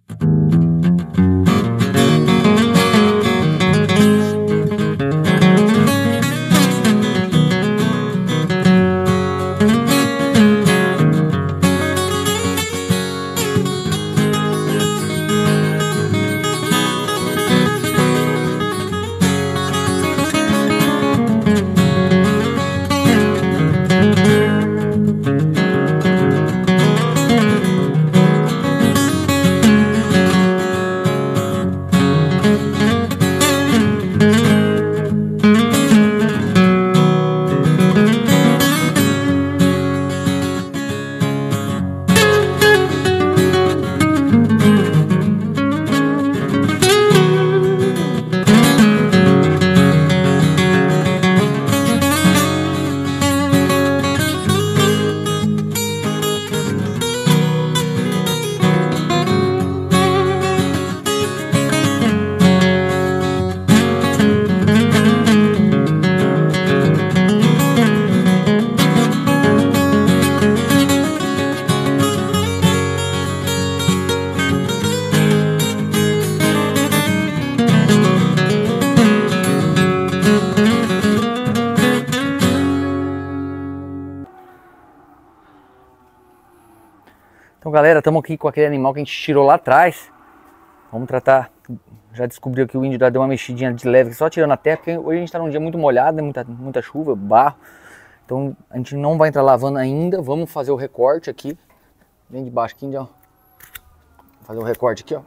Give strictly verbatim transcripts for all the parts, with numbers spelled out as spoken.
Então galera, estamos aqui com aquele animal que a gente tirou lá atrás. Vamos tratar, já descobriu que o índio deu uma mexidinha de leve, só tirando a terra, porque hoje a gente está num dia muito molhado, né? muita, muita chuva, barro. Então a gente não vai entrar lavando ainda, vamos fazer o recorte aqui. Bem de baixo aqui, ó. Fazer o recorte aqui, ó.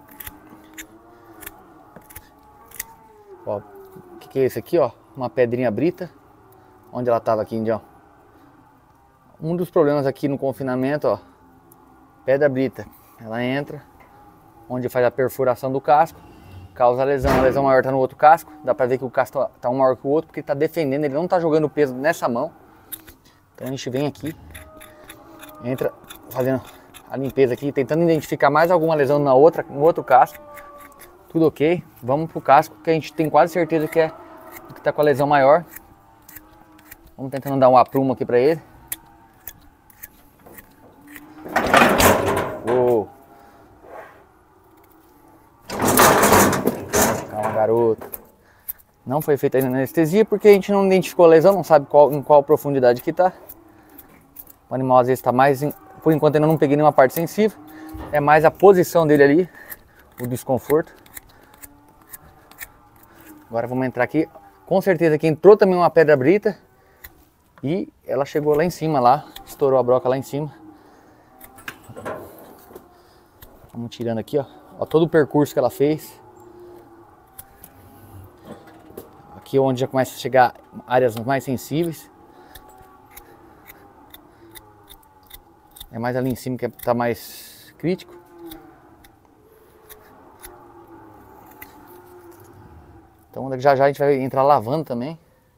Ó, o que, que é esse aqui, ó? Uma pedrinha brita. Onde ela estava aqui, ó. Um dos problemas aqui no confinamento, ó. Pedra brita, ela entra onde faz a perfuração do casco, causa lesão, a lesão maior está no outro casco, dá para ver que o casco está um maior que o outro porque está defendendo, ele não está jogando peso nessa mão. Então a gente vem aqui, entra fazendo a limpeza aqui, tentando identificar mais alguma lesão na outra, no outro casco. Tudo ok, vamos pro casco que a gente tem quase certeza que é o que está com a lesão maior. Vamos tentando dar um aprumo aqui para ele. Uou. Calma, garoto. Não foi feita ainda anestesia porque a gente não identificou a lesão, não sabe qual, em qual profundidade que tá. O animal às vezes está mais, em, por enquanto ainda não peguei nenhuma parte sensível. É mais a posição dele ali, o desconforto. Agora vamos entrar aqui. Com certeza que entrou também uma pedra brita e ela chegou lá em cima, lá, estourou a broca lá em cima. Vamos tirando aqui, ó. Ó, todo o percurso que ela fez. Aqui é onde já começa a chegar áreas mais sensíveis. É mais ali em cima que está mais crítico. Então já já a gente vai entrar lavando também.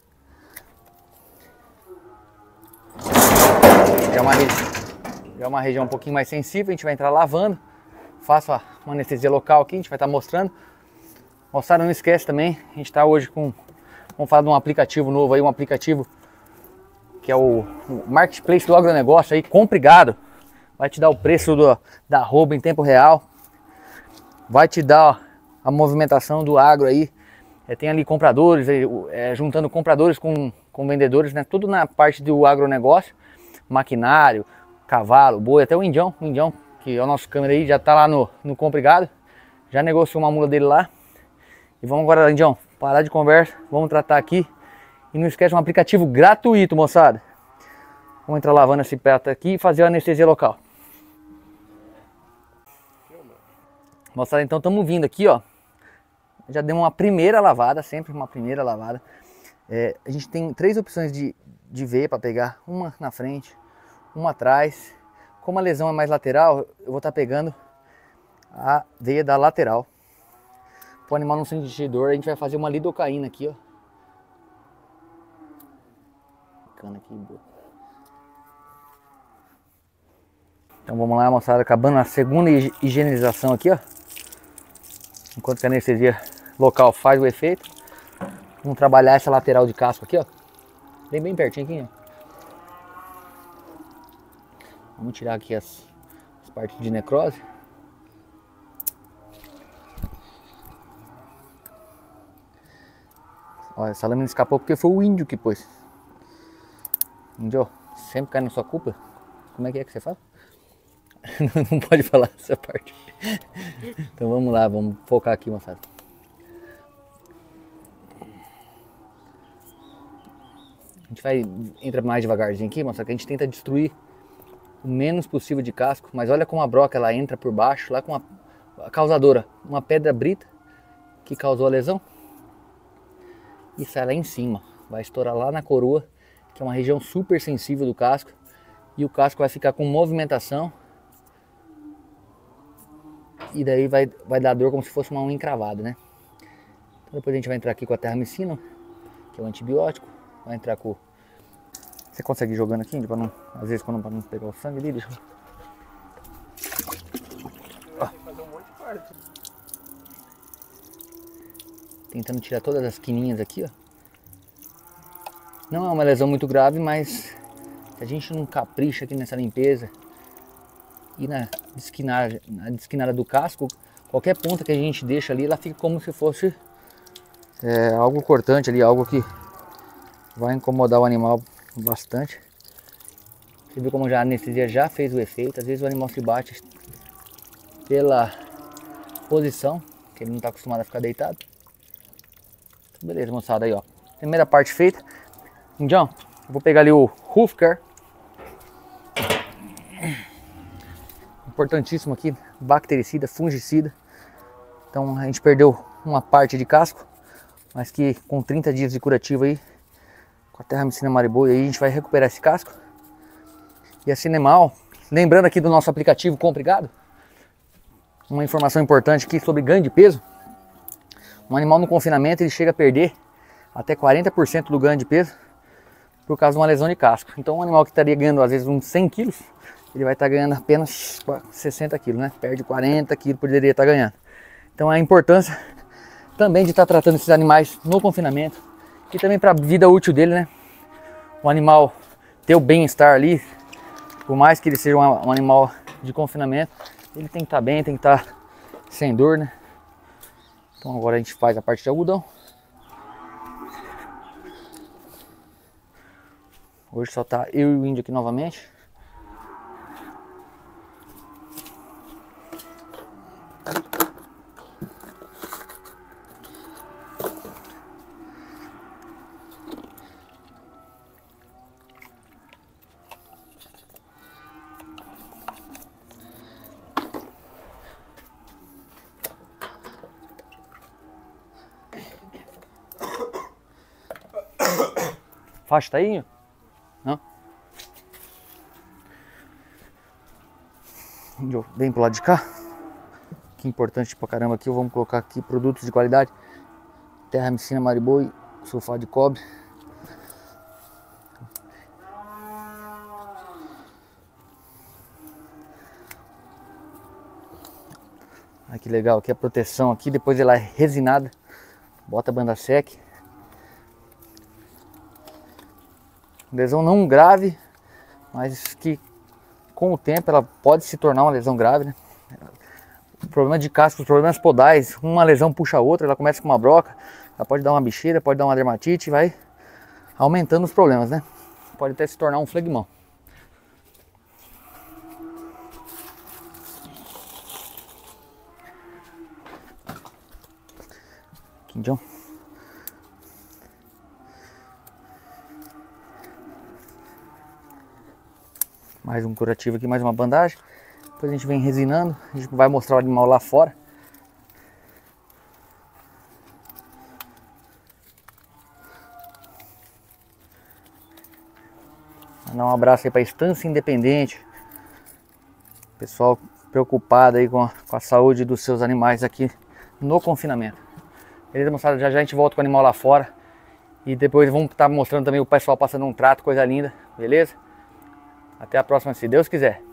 Já é uma região, já é uma região um pouquinho mais sensível, a gente vai entrar lavando. Faço uma anestesia local aqui, a gente vai estar mostrando. Moçada, não esquece também, a gente está hoje com, vamos falar de um aplicativo novo aí, um aplicativo que é o, o Marketplace do agronegócio aí, compre gado. Vai te dar o preço do, da arroba em tempo real. Vai te dar ó, a movimentação do agro aí. É, tem ali compradores, é, juntando compradores com, com vendedores, né? Tudo na parte do agronegócio. Maquinário, cavalo, boi, até o indião, o indião. Que é o nosso câmera aí, já tá lá no, no Compre Gado. Já negociou uma mula dele lá. E vamos agora, Indião, parar de conversa. Vamos tratar aqui. E não esquece, um aplicativo gratuito, moçada. Vamos entrar lavando esse prato aqui e fazer a anestesia local. Moçada, então estamos vindo aqui, ó. Já demos uma primeira lavada, sempre uma primeira lavada. É, a gente tem três opções de, de veia para pegar. Uma na frente, uma atrás. Como a lesão é mais lateral, eu vou estar pegando a veia da lateral. Para o animal não sentir dor, a gente vai fazer uma lidocaína aqui, ó. Bacana aqui, boa. Então vamos lá, moçada, acabando a segunda higienização aqui, ó. Enquanto que a anestesia local faz o efeito. Vamos trabalhar essa lateral de casco aqui, ó. Bem, bem pertinho aqui, ó. Vamos tirar aqui as, as partes de necrose. Ó, essa lâmina escapou porque foi o índio que pôs. Índio, sempre cai na sua culpa. Como é que é que você fala? Não pode falar essa parte. Então vamos lá, vamos focar aqui, moçada. A gente vai entrar mais devagarzinho aqui, moçada, que a gente tenta destruir o menos possível de casco. Mas olha como a broca ela entra por baixo, lá com a, a causadora, uma pedra brita que causou a lesão. E sai lá em cima, vai estourar lá na coroa, que é uma região super sensível do casco. E o casco vai ficar com movimentação. E daí vai, vai dar dor como se fosse uma unha encravada, né? Então depois a gente vai entrar aqui com a terramicina, que é o antibiótico. Vai entrar com... Você consegue ir jogando aqui? Pra não... Às vezes quando para não pegar o sangue ali, deixa eu... Fazer um monte de parte. Tentando tirar todas as quininhas aqui, ó. Não é uma lesão muito grave, mas se a gente não capricha aqui nessa limpeza e na desquinada, na desquinada do casco, qualquer ponta que a gente deixa ali, ela fica como se fosse é, algo cortante ali, algo que vai incomodar o animal bastante. Você viu como já a anestesia já fez o efeito. Às vezes o animal se bate pela posição, que ele não está acostumado a ficar deitado. Beleza, moçada, aí ó, primeira parte feita. Indião, eu vou pegar ali o Hoof Care. Importantíssimo aqui, bactericida, fungicida. Então a gente perdeu uma parte de casco, mas que com trinta dias de curativo aí, com a terramicina mariboi, aí a gente vai recuperar esse casco. E esse animal, lembrando aqui do nosso aplicativo Compre Gado, uma informação importante aqui sobre ganho de peso. Um animal no confinamento ele chega a perder até quarenta por cento do ganho de peso por causa de uma lesão de casco. Então um animal que estaria ganhando às vezes uns cem quilos, ele vai estar ganhando apenas sessenta quilos, né? Perde quarenta quilos, poderia estar ganhando. Então a importância também de estar tratando esses animais no confinamento e também para a vida útil dele, né? O animal ter o bem-estar ali, por mais que ele seja um, um animal de confinamento, ele tem que estar bem, tem que estar sem dor, né? Então agora a gente faz a parte de algodão. Hoje só tá eu e o índio aqui novamente. Faixa tá aí? Não? Vem pro lado de cá. Que importante pra caramba aqui. Vamos colocar aqui produtos de qualidade. Terramicina mariboi, sulfato de cobre. Olha que legal aqui a proteção aqui. Depois ela é resinada. Bota a banda sec. Lesão não grave, mas que com o tempo ela pode se tornar uma lesão grave, né? O problema de casco, os problemas podais, uma lesão puxa a outra, ela começa com uma broca, ela pode dar uma bicheira, pode dar uma dermatite, vai aumentando os problemas, né? Pode até se tornar um flegmão. Aqui, John. Mais um curativo aqui, mais uma bandagem. Depois a gente vem resinando. A gente vai mostrar o animal lá fora. Mandar um abraço aí para a Estância Independente. Pessoal preocupado aí com a, com a saúde dos seus animais aqui no confinamento. Beleza, moçada? Já já a gente volta com o animal lá fora. E depois vamos estar mostrando também o pessoal passando um trato, coisa linda. Beleza? Até a próxima, se Deus quiser.